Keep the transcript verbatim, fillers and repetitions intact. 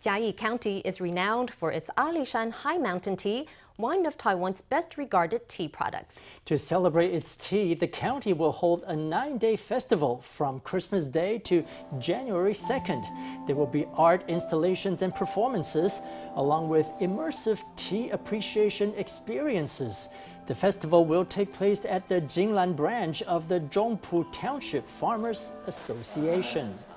Chiayi County is renowned for its Alishan high mountain tea, one of Taiwan's best regarded tea products. To celebrate its tea, the county will hold a nine-day festival from Christmas Day to January second. There will be art installations and performances, along with immersive tea appreciation experiences. The festival will take place at the Chinlan Branch of the Zhongpu Township Farmers Association.